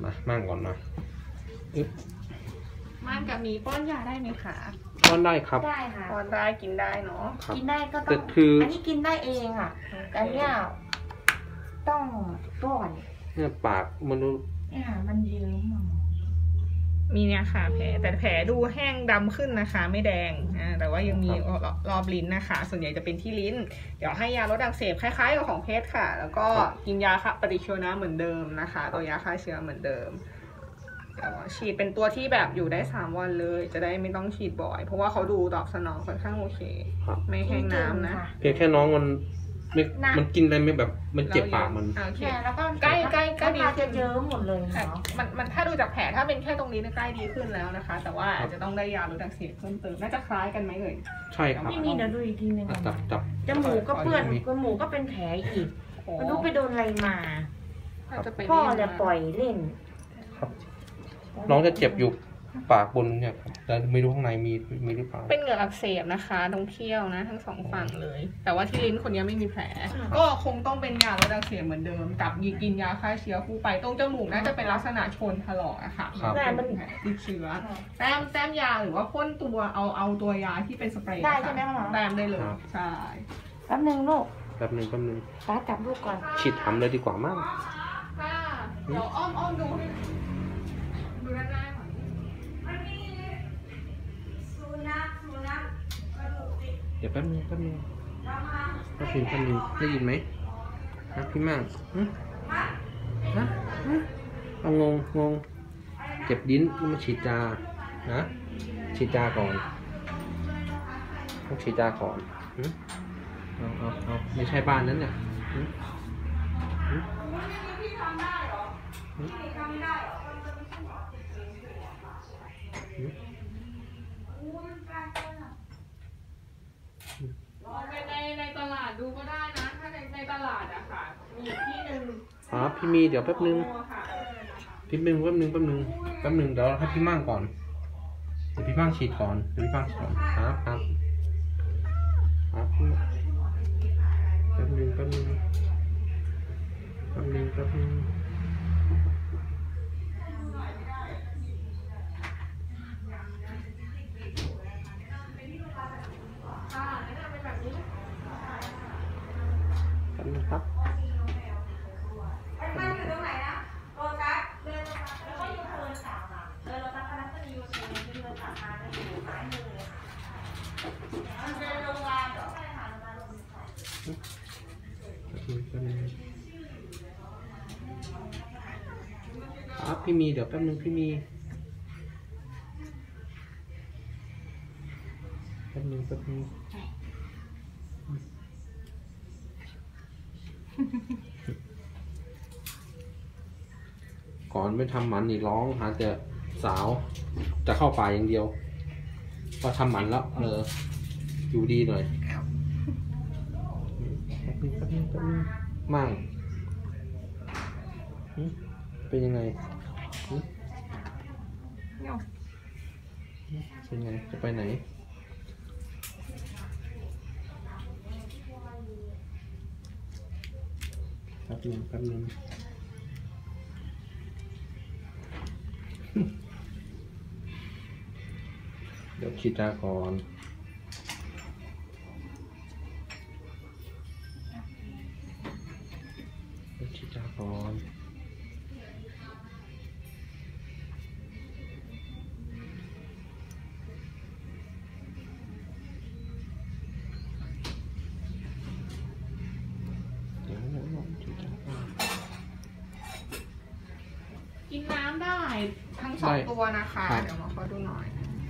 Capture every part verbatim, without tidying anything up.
มาม่านก่อนนะอึ๊บม่านกับมีป้อนยาได้ไหมคะป้อนได้ครับได้ค่ะป้อนได้กินได้เนาะกินได้ก็ต้องอันนี้กินได้เองอ่ะอันเนี้ยต้องป้อนเนี่ยปากมนุษย์เนี่ยมันเยิ้มมีเนี่ยค่ะแผลแต่แผลดูแห้งดำขึ้นนะคะไม่แดงนะแต่ว่ายังมีรอบลิ้นนะคะส่วนใหญ่จะเป็นที่ลิ้นเดี๋ยวให้ยาลดอักเสบคล้ายๆกับของเพชรค่ะแล้วก็กินยาปฏิชีวนะเหมือนเดิมนะคะตัวยาฆ่าเชื้อเหมือนเดิมเดี๋ยวฉีดเป็นตัวที่แบบอยู่ได้สามวันเลยจะได้ไม่ต้องฉีดบ่อยเพราะว่าเขาดูตอบสนองค่อนข้างโอเคไม่แห้งน้ำนะเพียงแค่น้องมันไม่มันกินอะไรไม่แบบมันเจ็บปากมันแผลแล้วก็ใกล้ใกล้ใกล้ดีจะเยิ้มหมดเลยเนาะมันมันถ้าดูจากแผลถ้าเป็นแค่ตรงนี้ใกล้ดีขึ้นแล้วนะคะแต่ว่าอาจจะต้องได้ยาลดอักเสบเพิ่มเติมน่าจะคล้ายกันไหมเอ่ยใช่ครับพี่มีเดี๋ยวดูอีกทีนึงจับจับจมูกก็เปื้อนจมูกก็เป็นแผลอีกมันรู้ไปโดนอะไรมาพ่อจะปล่อยเล่นน้องจะเจ็บอยู่ปากบนเนี่ยแต่ไม่รู้ข้างในมีมีหรือเปล่าเป็นเหงือกอักเสบนะคะตรงเขี้ยวนะทั้งสองฝั่งเลยแต่ว่าที่ลิ้นคนนี้ไม่มีแผลก็คงต้องเป็นยาลดอักเสบเหมือนเดิมกับยีกินยาฆ่าเชื้อคู่ไปตรงจมูกน่าจะเป็นลักษณะชนถลอกอะค่ะแต่มันติดเชื้อแต้มแต้มยาหรือว่าพ่นตัวเอาเอาตัวยาที่เป็นสเปรย์ได้ใช่ไหมคะแต้มได้เลยใช่แป๊บนึงลูกแป๊บนึงแป๊บนึงป้าจับลูกก่อนฉีดทำเลยดีกว่ามั้งเดี๋ยวอ้อมอ้อมดูดูด้านหน้าเดี๋ยวแป๊บนึงแป๊บนึงแป๊บนึงแป๊บนึงได้ยินไหมฮะพี่มั่งฮะฮะเอางงงงเจ็บดิ้นมาฉีดยานะฉีดยาก่อนต้องฉีดยาก่อนเอาเอาเอาไม่ใช่บ้านนั้นเนี่ยในในตลาดดูก็ได้นะถ้าในในตลาดอะค่ะมีที่หนึ่งอ๋อพี่มีเดี๋ยวแป๊บนึงพี่นึงแป๊บนึงแป๊บนึงแป๊บนึงเดี๋ยวให้พี่มั่งก่อนเดี๋ยวพี่มั่งฉีดก่อนเดี๋ยวพี่มั่งฉีดก่อนครับครับครับแป๊บนึงแป๊บนึงแป๊บนึงแป๊บนึงครับบ้านอยู่ตรงไหนนะโลตัสเดินแล้วก็ยูเทิร์นสามอ่ะเดินโลตัสคณะก็มียูเทิร์นยูเทิร์นสามมาจะอยู่ซ้ายมือเลยมันเป็นโรงงานเหรอใช่ค่ะโรงงานโรงงานครับพี่มีเดี๋ยวแป๊บนึงพี่มีแป๊บนึงแป๊บนึงก่อนไม่ทำหมันนี่ร้องหาแต่สาวจะเข้าป่าอย่างเดียวพอทำหมันแล้วเอออยู่ดีหน่อยมั่งเป็นยังไงเป็นไงจะไปไหนแป๊บนึงแป๊บนึงเดี๋ยวฉีดยาก่อนเดี๋ยวฉีดยาก่อนกินน้ำได้ทั้งสองตัวนะคะเดี๋ยวมาขอดูหน่อย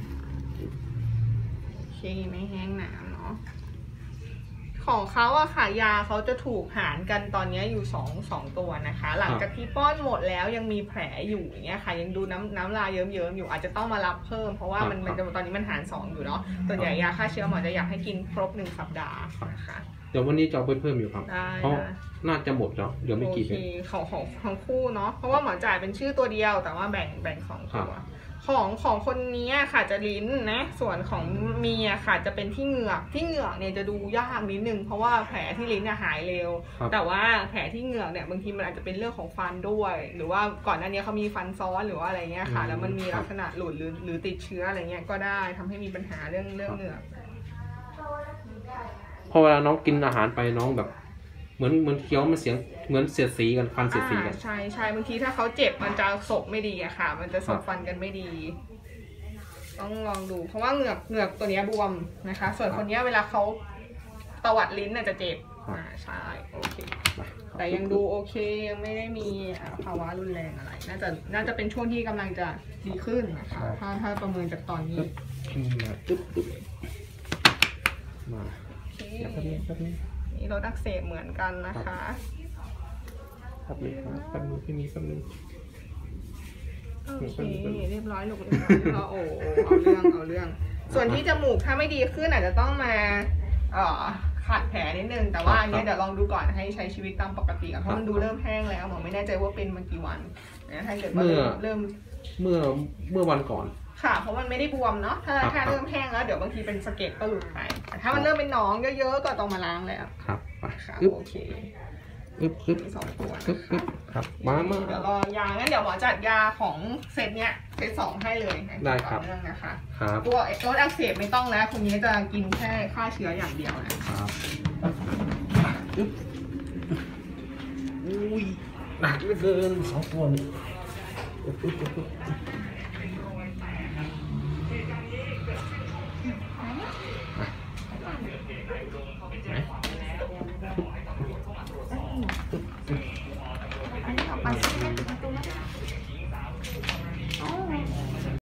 โอเคไม่แห้งน้ำเนาะของเขาอะค่ะยาเขาจะถูกหารกันตอนนี้อยู่สองสองตัวนะคะหลังจากที่ป้อนหมดแล้วยังมีแผลอยู่อย่างเงี้ยค่ะยังดูน้ำน้ำลายเยิ้มๆอยู่อาจจะต้องมารับเพิ่มเพราะว่ามันมันตอนนี้มันหารสองอยู่เนาะส่วนใหญ่ยาฆ่าเชื้อหมอจะอยากให้กินครบหนึ่งสัปดาห์นะคะเดี๋ยววันนี้จะเอาไปเพิ่มอยู่ครับเพราะน่าจะหมดแล้วเดี๋ยวไม่กี่เป็นของของทั้งคู่เนาะเพราะว่าหมอจ่ายเป็นชื่อตัวเดียวแต่ว่าแบ่งแบ่งสองตัวของของคนนี้ค่ะจะลิ้นนะส่วนของเมียค่ะจะเป็นที่เหงือกที่เหงือกเนี่ยจะดูยากนิดนึงเพราะว่าแผลที่ลิ้นเนี่ยหายเร็วแต่ว่าแผลที่เหงือกเนี่ยบางทีมันอาจจะเป็นเรื่องของฟันด้วย หรือว่าก่อนหน้านี้เขามีฟันซ้อนหรือว่าอะไรเงี้ยค่ะแล้วมันมีลักษณะหลุดหรือหรือติดเชื้ออะไรเงี้ยก็ได้ทำให้มีปัญหาเรื่องเรื่องเหงือกพอเวลาน้องกินอาหารไปน้องแบบเหมือนเหมือนเคี้ยวมันเสียงเหมือนเสียดสีกันฟันเสียดสีกันใช่ใช่บางทีถ้าเขาเจ็บมันจะสบไม่ดีอะค่ะมันจะสบฟันกันไม่ดีต้องลองดูเพราะว่าเหงือกเหงือกตัวนี้บวมนะคะส่วนคนนี้เวลาเขาตวัดลิ้นน่ะจะเจ็บอ่าใช่โอเคแต่ยังดูโอเคยังไม่ได้มีภาวะรุนแรงอะไรน่าจะน่าจะเป็นช่วงที่กำลังจะดีขึ้นนะคะถ้าถ้าประเมินจากตอนนี้มาตึ๊บตึ๊บมาโอเคแป๊บนึงแป๊บนึงนี่รถอักเสบเหมือนกันนะคะแป๊บนึงครับแป๊บนึงพี่มีแป๊บนึงโอเคเรียบร้อยลูกเรียบร้อยเรียบร้อยโอ้เอาเรื่องเอาเรื่อง ส่วนที่จมูกถ้าไม่ดีขึ้นอาจจะต้องมาเอ่อขัดแผลนิดนึงแต่ว่าอันนี้เดี๋ยวลองดูก่อนให้ใช้ชีวิตตามปกติเพราะมันดูเริ่มแห้งแล้วหมอไม่แน่ใจว่าเป็นมากี่วันนะถ้าเกิดว่าเริ่มเมื่อเมื่อวันก่อนค่ะเพราะมันไม่ได้บวมเนาะถ้าถ้าเริ่มแห้งแล้วเดี๋ยวบางทีเป็นสะเก็ดก็หลุดไปแต่ถ้ามันเริ่มเป็นหนองเยอะๆก็ต้องมาล้างแล้วครับไปค่ะโอเคอึ๊บอึ๊บสองตัวอึ๊บอึ๊บครับมามาเดี๋ยวรอยางั้นเดี๋ยวหมอจัดยาของเซตเนี้ยเซตสองให้เลยได้ครับเรื่องนะคะครับตัวลดอักเสบไม่ต้องแล้วคนนี้จะกินแค่ฆ่าเชื้ออย่างเดียวนะครับอึ๊บอุ้ยหนักเหลือเกินสองตัวนี่อึ๊บอึ๊บอึ๊บ